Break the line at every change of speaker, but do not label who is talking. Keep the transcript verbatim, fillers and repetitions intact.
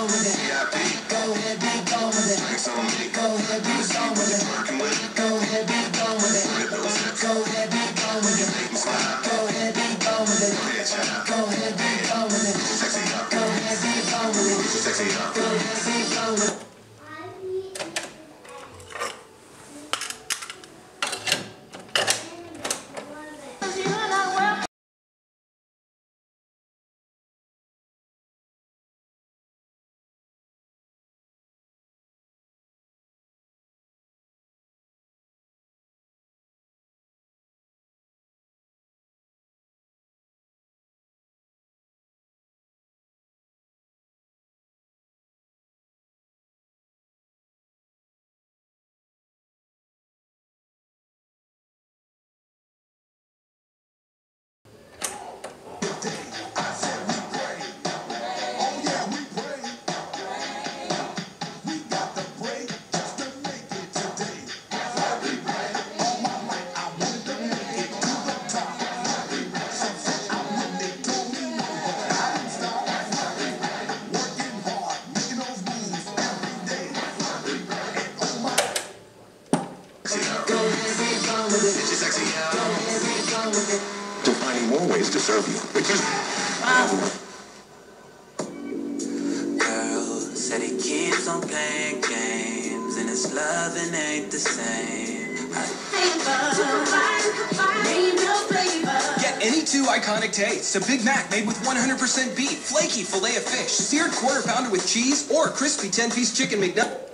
gone with it. Go ahead, be gone with it. Go ahead, be gone with it. Go ahead, be gone with it. Go ahead, be gone with it. Go ahead, be gone with it. Go ahead, be gone with it. Go ahead, be gone with it. Go ahead, be gone with it.
Finding more ways to serve you, which is
girl said he keeps on playing games and his loving ain't the same.
Get any two iconic tastes. A Big Mac made with one hundred percent beef, flaky filet of fish, seared quarter pounder with cheese, or crispy ten-piece chicken McNuggets.